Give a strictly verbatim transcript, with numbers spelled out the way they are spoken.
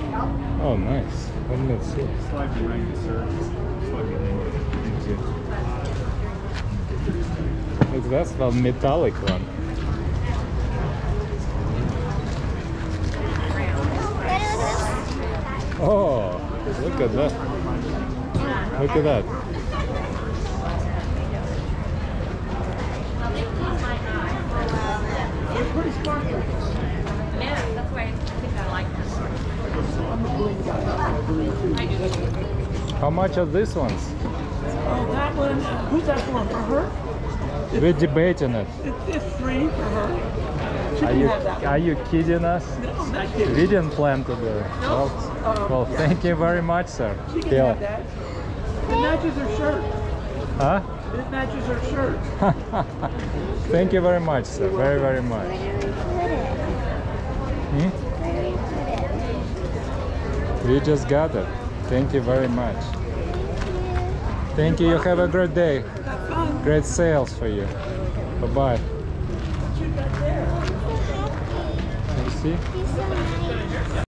Oh, nice. Well, let's see. Slide behind you, sir. Slide behind you. Thank you. Look, that's the metallic one. Oh, look at that. Look at that. It's pretty sparkly. Yeah, that's why I think I like this. I'm a blue guy. How much are these ones? Oh, that one. uh, Who's that for? For her? We're debating it. It's, it's free for her. She Are can you have that are one. you kidding us? No, I'm not kidding. We didn't plan to do it. Well, Um, well, yeah. thank you very much, sir. She can Yeah. have that. It matches her shirt. Huh? It matches her shirt. Thank you very much, sir. Very, very much. Hmm? We just got it. Thank you very much. Thank you. You have a great day. Have fun. Great sales for you. Bye-bye. What you got there? You see? He's so nice.